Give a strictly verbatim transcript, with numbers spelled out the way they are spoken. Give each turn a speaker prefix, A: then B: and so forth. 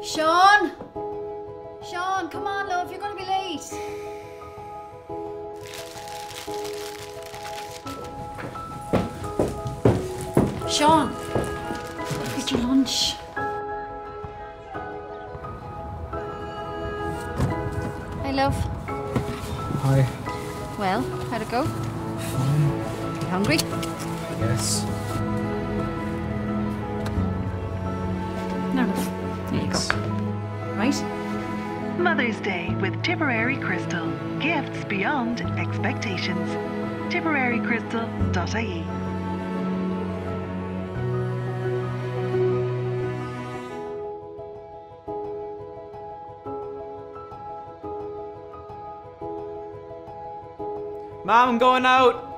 A: Sean! Sean, come on, love, you're going to be late. Sean, get your lunch. Hey, love.
B: Hi.
A: Well, how'd it go?
B: Fine.
A: You hungry?
B: Yes.
A: No, love. There you go. Right?
C: Mother's Day with Tipperary Crystal. Gifts beyond expectations. tipperary crystal dot I E.
B: Mom, I'm going out.